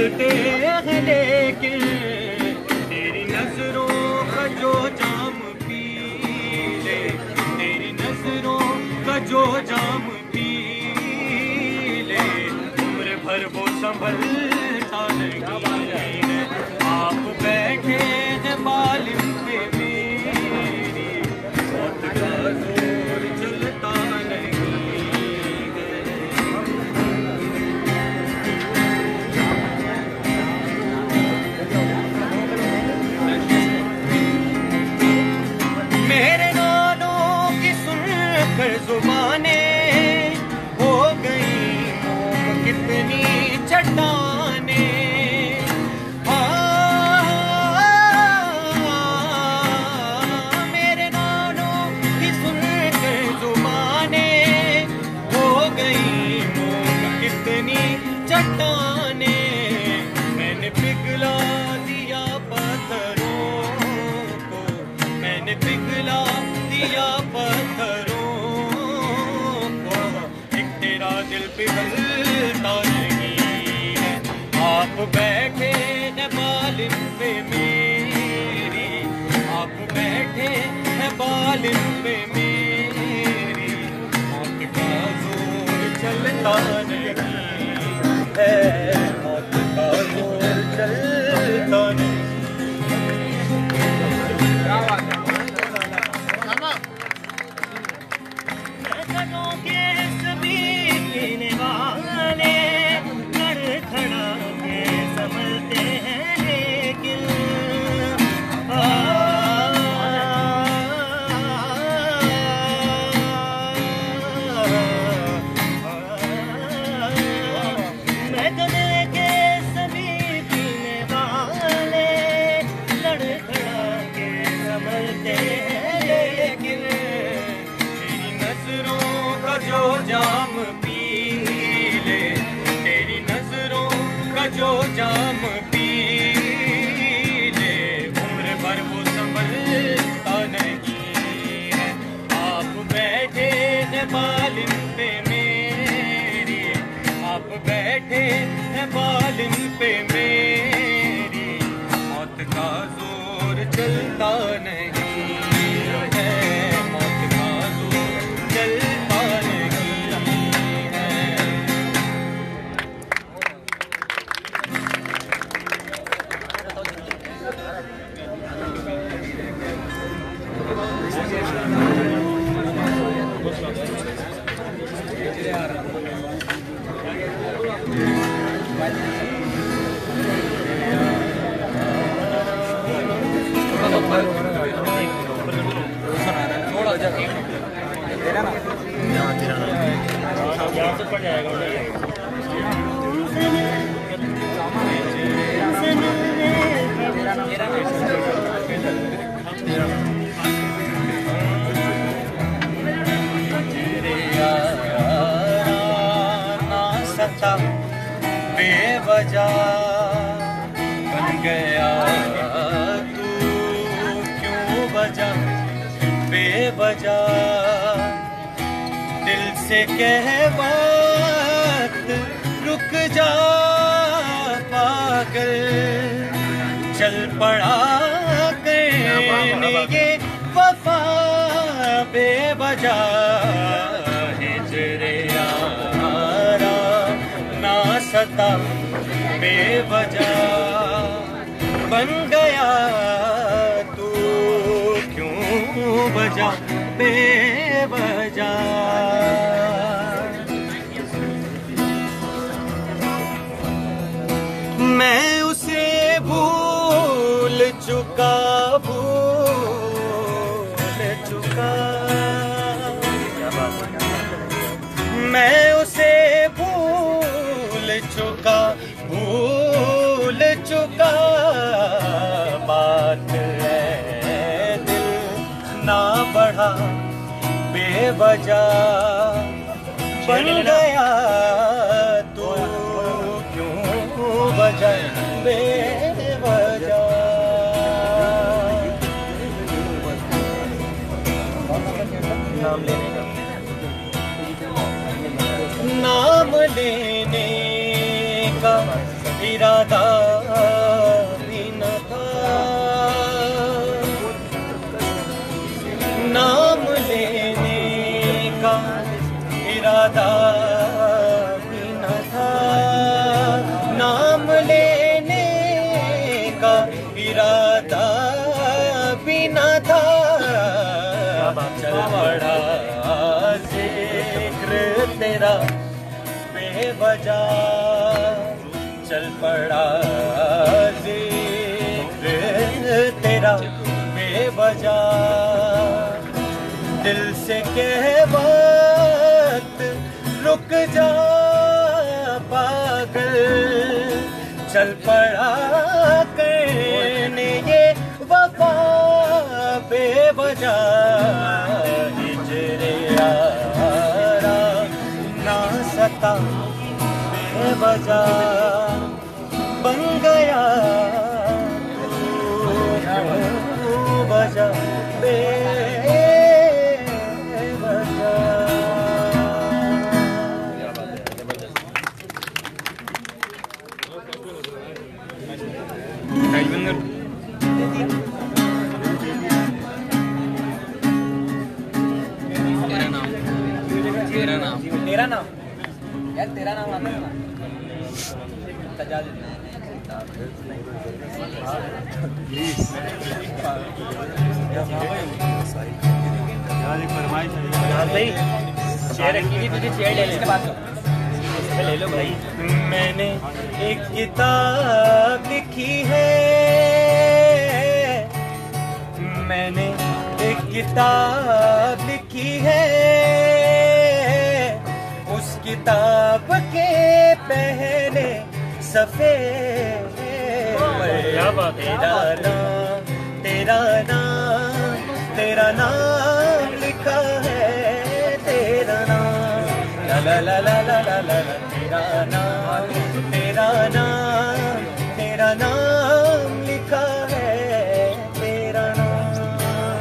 चलते हैं लेकिन तेरी नजरों का जो जाम पी ले, तेरी नजरों का जो जाम पी ले, उम्र भर वो संभलता नहीं है। आप बैठे हैं बालिम पे मेरी, मौत का जोर चलता नहीं है। मेरे नालों की सुनकर जुबाने हो गई मोम कितनी चट्टाने। मेरे नालों की सुनकर जुबाने हो गई मोम कितनी चट्टाने। मैंने पिघला दिया पत्थरों को, मैंने पिघला दिया पत्थरों को, एक तेरा दिल पिघलता नहीं है। आप बैठे हैं बालिम पे मेरी, आप बैठे हैं बालिम पे मेरी, मौत का जोर चलता नहीं है, मौत का जोर चलता नहीं। नजरों के सभी पीने वाले लड़खड़ा के संभलते हैं लेकिन नजरों के सभी पीने वाले लड़खड़ा के संभलते हैं लेकिन तेरी नजरों का जो जाम पी ले, तेरी नजरों का जो जाम पी ले, उम्र भर वो संभलता नहीं है। आप बैठे हैं बालिम पे मेरी, आप बैठे हैं बालिम पे मेरी, मौत का जोर चलता नहीं है, मौत का जोर चलता नहीं है। यहाँ से पड़ जाएगा बेवजह बन गया तू क्यों बजा, बेवजह दिल से कह बात रुक जा पागल, चल पड़ा करने ये वफा बेवजह। हिजरे यारा ना सता बेवजह बन गया तू क्यों बजा बेवजह। मैं उसे भूल चुका, भूल चुका, मैं उसे भूल चुका, भूल चुका। बात है दिल ना बढ़ा बेवजह बन गया तू क्यों बजा बेवजह। नाम लेने का, नाम लेने का इरादा भी न था, नाम लेने का इरादा भी न था, नाम लेने का इरादा भी न था। चल पड़ा जिक्र तेरा बेवजह, चल पड़ा जिक्र तेरा बेवजह, दिल से कह वक्त रुक जा पागल, चल पड़ा करने ये वफा बेवजह, हिजरे यारा ना सता बेवजह, बन गया तू वजह बेवजह। तेरा नाम यार, तेरा नाम आता है ना, सजा देना भाई, चेयर रखी थी तुझे, चेयर ले ले, इसके बाद ले लो भाई। मैंने एक किताब लिखी है, मैंने एक किताब लिखी है, उस किताब के पहले सफ़े तेरा नाम, तेरा नाम, तेरा नाम लिखा है, तेरा नाम, ला ला ला ला ला ला ला, तेरा नाम, तेरा नाम, तेरा नाम लिखा है, तेरा नाम।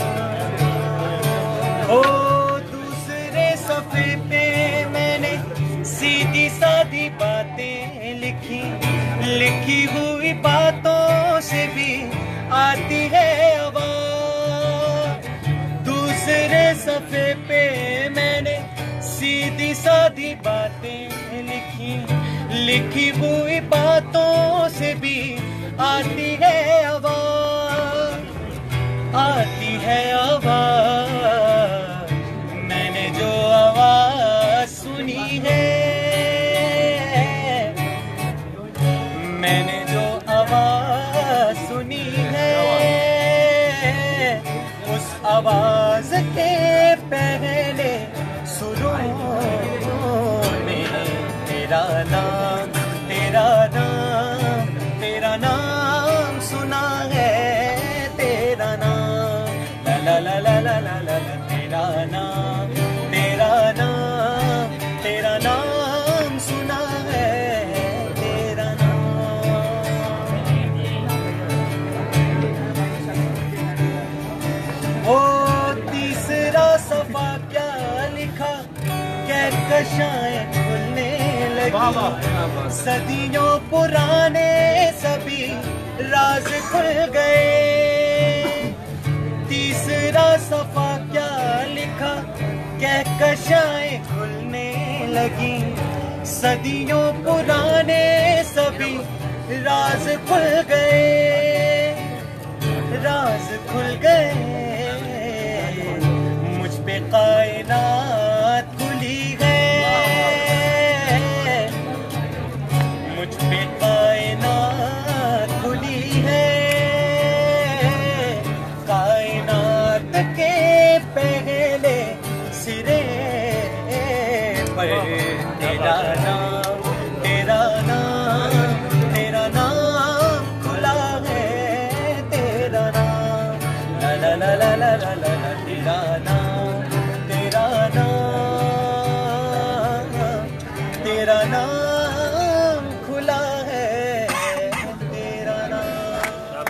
ओ दूसरे सफ़े पे मैंने सीधी सादी बातें लिखी, लिखी हुई बातों से भी आती है आवाज़। दूसरे सफ़े पे मैंने सीधी सादी बातें लिखी, लिखी हुई बातों से भी आती है आवाज़, आती है आवाज़। मैंने जो आवाज़ सुनी है, मैंने जो आवाज़ सुनी है, उस आवाज़ के पहले सुरों में तेरा नाम, तेरा नाम, तेरा नाम सुना है, तेरा नाम, ला ला ला ला ला ला, तेरा नाम, तेरा नाम, तेरा नाम सुना है, तेरा नाम। ओ तीसरा सफा क्या लिखा, कहकशाएं खुलने लगी, सदियों पुराने सभी राज खुल गए। तीसरा सफा क्या लिखा, कहकशाएं खुलने लगी, सदियों पुराने सभी राज खुल गए, राज खुल गए। मुझ पे कायनात खुली है, मुझ पे कायनात खुली है, कायनात के पहले सिरे पर तेरा नाम, तेरा नाम, तेरा नाम खुला है, तेरा नाम, ला ला ला ला ला ला, तेरा नाम, तेरा नाम, तेरा नाम खुला है, तेरा नाम।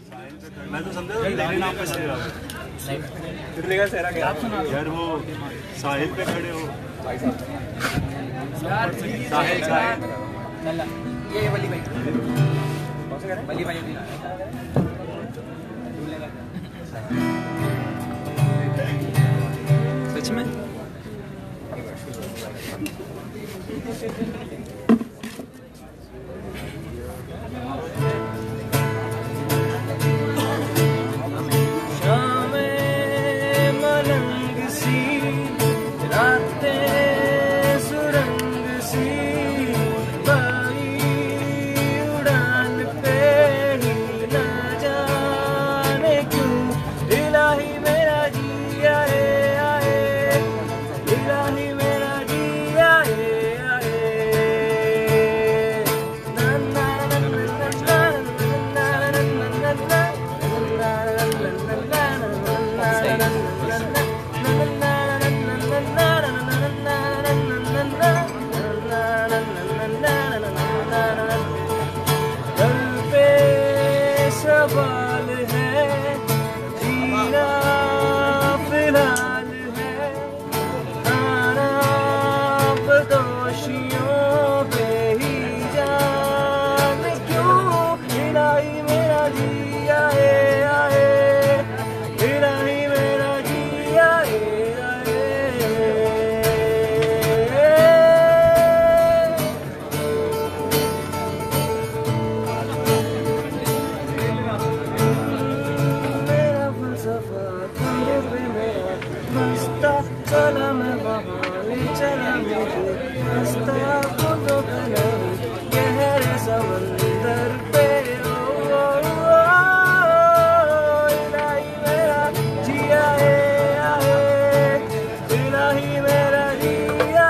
मैं तो समझा तेरे नाम पे चलेगा, फिर लेगा तेरा क्या यार वो साहिल पे खड़े हो। साहिल ये वली भाई वली भाई सच में सवाल है जीना फिलहाल है आना बदोशियों पे ही जान क्यों इलाही मेरा जी आए आए इलाही मेरा जी आए चला मैं वहाँ ले चला मुझे रास्ता को तो गहरे समंदर पे इलाही मेरा जिया है इलाही मेरा जिया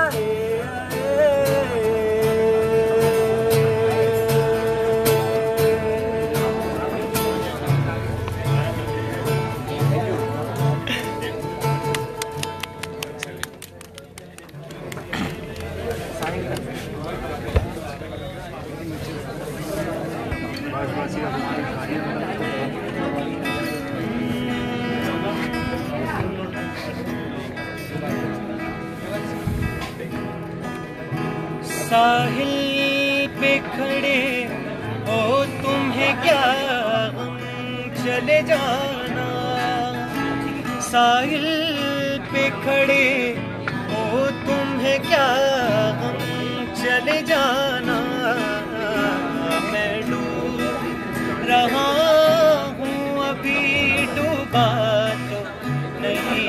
साहिल पे खड़े हो तुम्हें क्या गम चले जाना साहिल पे खड़े हो तुम्हें क्या गम चले जाना मैं डूब रहा हूँ अभी डूबा तो नहीं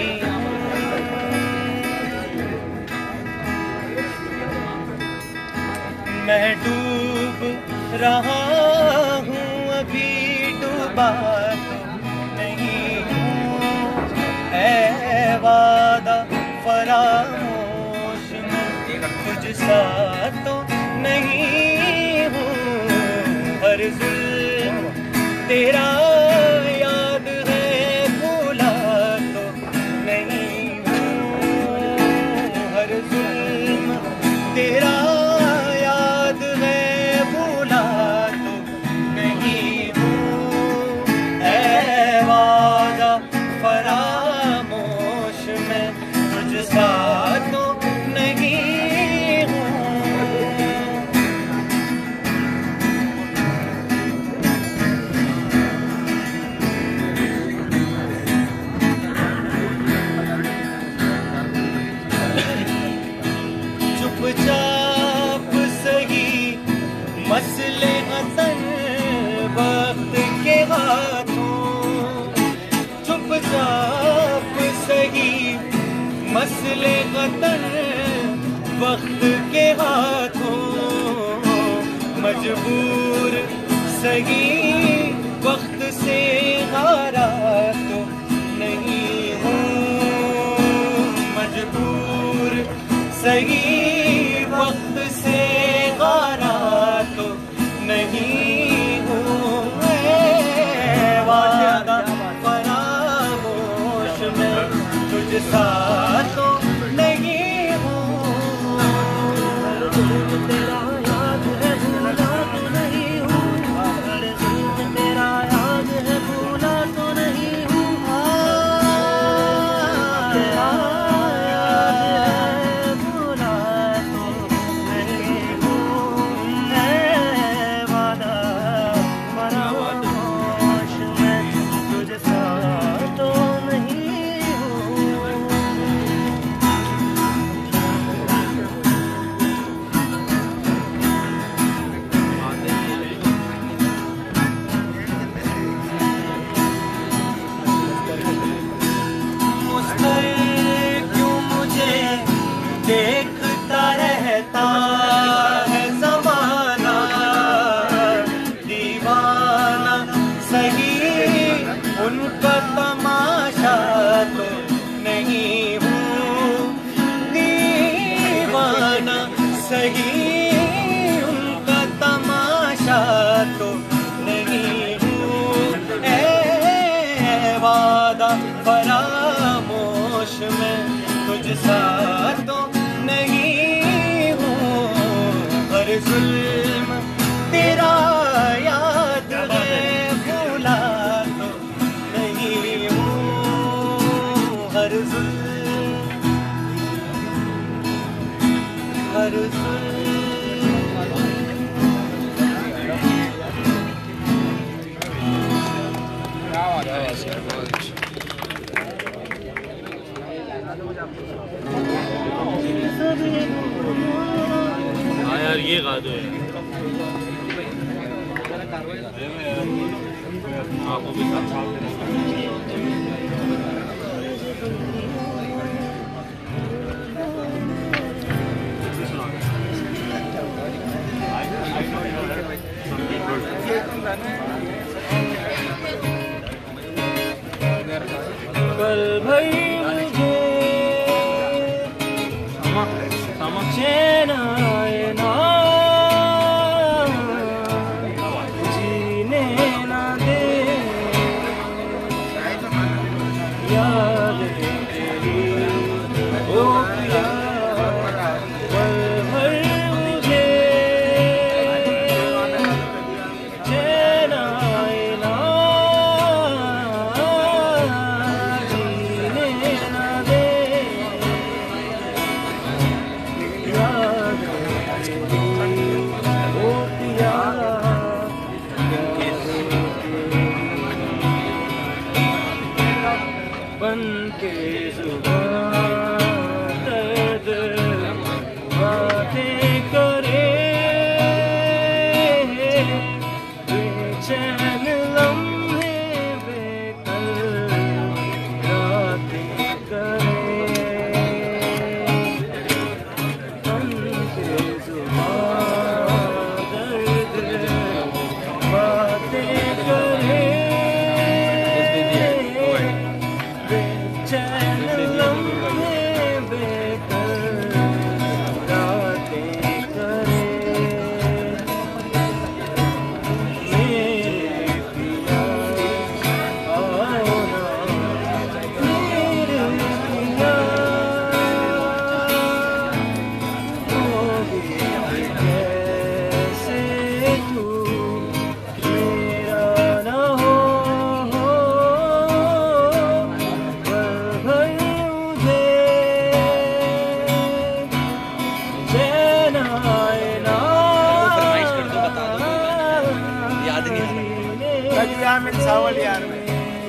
मैं डूब रहा हूँ अभी डूबा तो नहीं हूँ ऐ वादा फरामोश में तुझ सा तो नहीं हूँ हर जुल्म तेरा याद है भूला तो नहीं हूँ हर जुल्म तेरा चुपचाप सही मसले हसन वक्त के हाथों चुपचाप सही मसले हसन वक्त के हाथों मजबूर सही वक्त से हारा तो नहीं हूँ मजबूर सही वक्त से हारा तो नहीं हूँ वादा फरामोश में तुझ सा तो नहीं हूँ तेरा याद है भूला तो नहीं हूँ तेरा याद है भूला तो नहीं हूँ तेरा जुल्म तेरा याद है, भूला तो नहीं हूँ। हर जुल्म हर जुल्म हाँ यार ये गा दो यार। आपको भी पल भर मुझे चैन आए ना, जीने ना दे याद तेरी ओ पिया। पल भर मुझे चैन आए ना, जीने ना दे याद तेरी ओ पिया। बन के जुबां दर्द बातें करे, बेचैन लम्हे बेकल रातें करे। बन के जुबां दर्द बातें करे, बेचैन लम्हे बेकल रातें करे। मेरे पिया आओ ना, मेरे पिया होगी कैसे तू मेरा ना हो। पल भर मुझे चैन आए ना, याद नहीं आ रहा। यार मेरे सावल यार में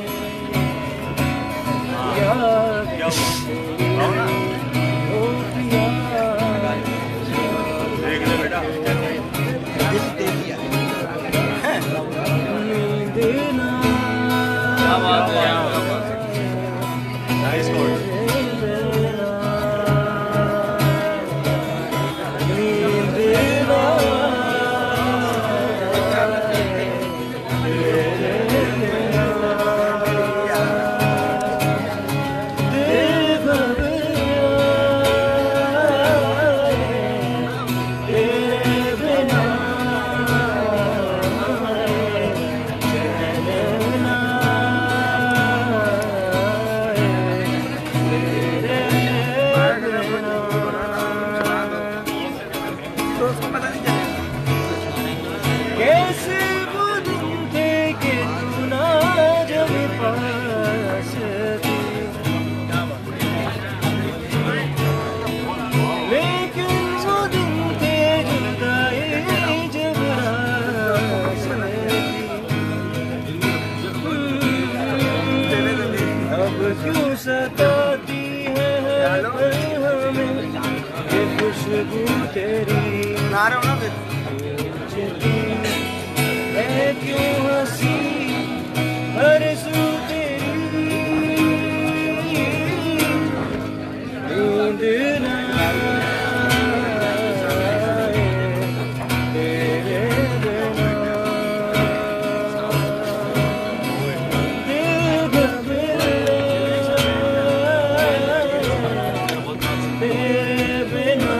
याद ओ पिया। देख ले बेटा। नींद ना नाइस कोड। कैसे वो दिन थे कि तू ना जब पास थी, लेकिन वो दिन थे जुदाई जब रास थी। अब क्यों सताती है हमें ये खुशबू तेरी, है क्यों हंसी हर सू तेरी। नींद ना आए तेरे बिना, दिल घबराए तेरे बिना।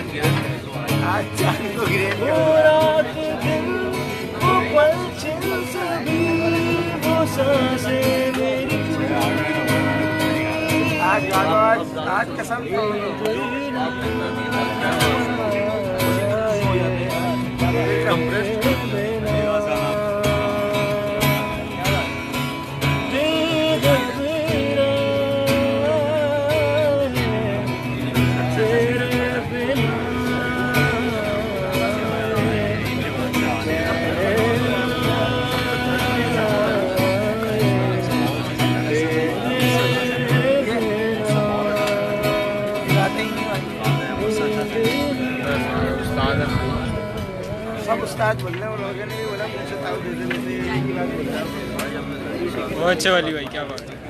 आज चांद को ग्रेट वो रात दिन वो पल छिन सभी वो सांसें मेरी आज कसम सब उस्ताद बोल रहे हैं, लोगों ने भी बोला मुझे ताऊ दे दे, वो अच्छे वाली भाई क्या बात है।